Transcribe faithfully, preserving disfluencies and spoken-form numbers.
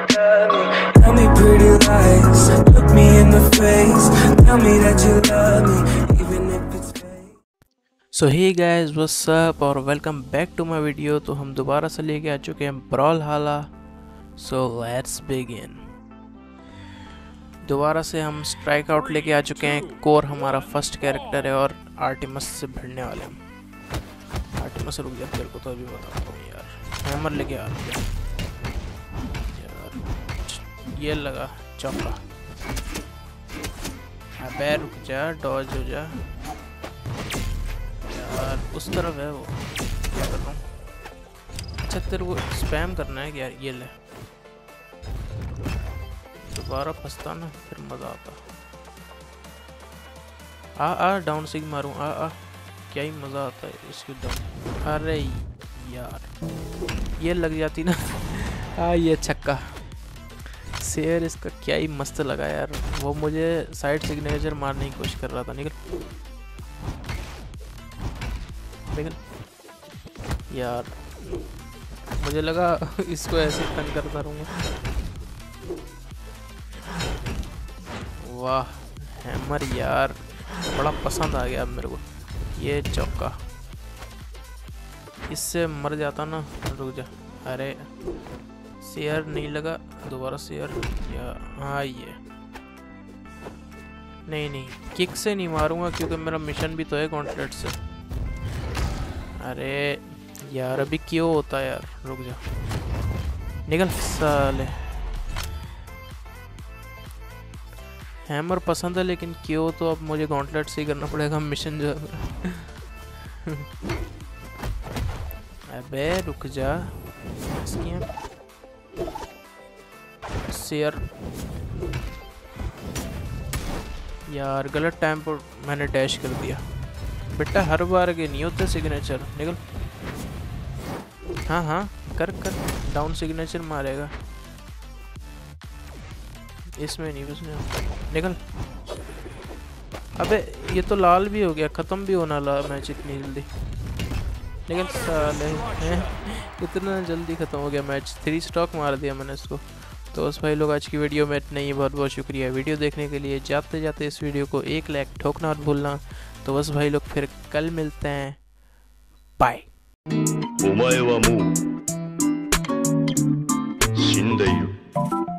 Tell me pretty lies, look me in the face, tell me that you love me even if it's fake. So hey guys what's up और welcome back to my video. तो हम दोबारा से लेके आ चुके हैं ब्रॉलहाला। So let's begin. दोबारा से हम स्ट्राइक आउट लेके आ चुके हैं। कोर हमारा फर्स्ट कैरेक्टर है और आर्टिमस से भिड़ने वाले हम। आर्टिमस रुक जा, तेरे को तो अभी बताता हूँ यार। हैमर लेके आ रहा है यार। ये लगा चौका। अबे रुक जा, डॉज हो जा यार। उस तरफ है वो, क्या कर रहा हूँ। अच्छा तेरे को स्पैम करना है यार। ये ले, दोबारा फंसता ना फिर मजा आता। आ आ डाउन सिग मारूं। आ आ क्या ही मजा आता है इसकी डाउन। अरे यार ये लग जाती ना। आ ये छक्का। शेयर इसका क्या ही मस्त लगा यार। वो मुझे साइड सिग्नेचर मारने की कोशिश कर रहा था। निकल निकल यार। मुझे लगा इसको ऐसे तंग करता रहूँगा। वाह हैमर यार, बड़ा पसंद आ गया अब मेरे को ये चौका। इससे मर जाता ना। रुक जा। अरे शेयर नहीं लगा, दोबारा शेयर या हाँ ये नहीं नहीं किक से नहीं मारूंगा क्योंकि मेरा मिशन भी तो है गॉन्टलेट से। अरे यार अभी क्यों होता है यार। रुक जा, निकल साले। हैमर पसंद है लेकिन क्यों तो अब मुझे गॉन्टलेट से ही करना पड़ेगा मिशन जो। अबे रुक जा। शेयर यार गलत टाइम पर मैंने डैश कर दिया। बेटा हर बार के नहीं होते सिग्नेचर। निकल। हाँ हाँ कर कर डाउन सिग्नेचर मारेगा। इसमें नहीं उसने। निकल। अबे ये तो लाल भी हो गया, खत्म भी होना ला मैच इतनी जल्दी। निकल साले हैं। इतना जल्दी खत्म हो गया मैच। थ्री स्टॉक मार दिया मैंने इसको। तो बस भाई लोग आज की वीडियो में इतना ही। बहुत बहुत शुक्रिया वीडियो देखने के लिए। जाते जाते इस वीडियो को एक लाइक ठोकना मत भूलना। तो बस भाई लोग फिर कल मिलते हैं। बाय। お前はもう死んでいる。